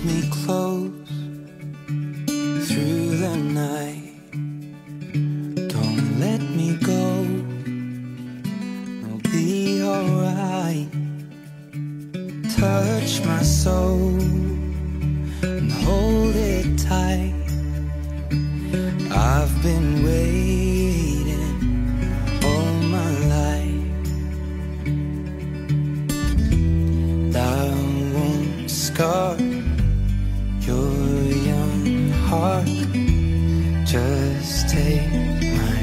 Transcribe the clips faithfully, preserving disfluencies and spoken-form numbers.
me close through the night. Don't let me go, I'll be alright. Touch my soul and hold it tight. I've been waiting all my life. I won't scar your young heart. Just take my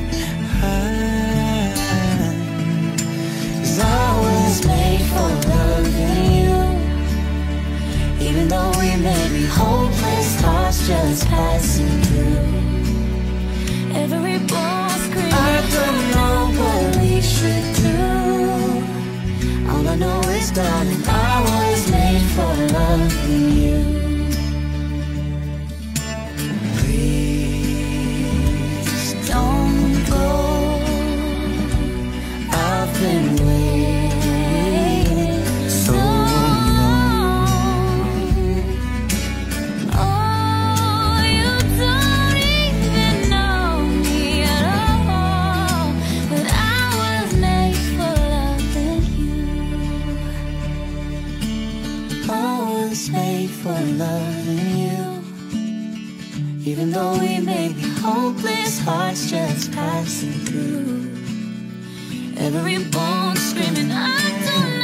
hand, 'cause I was made for loving you. Even though we may be hopeless, hearts just passing through. Every bone screaming, I don't know what we should do. All I know is, darling, I was made for loving you. Please don't go, I've been waiting so long. oh, you don't even know me at all, but I was made for loving you. I was made for loving you. Even though we may be hopeless, hearts just passing through. Every bone screaming, I don't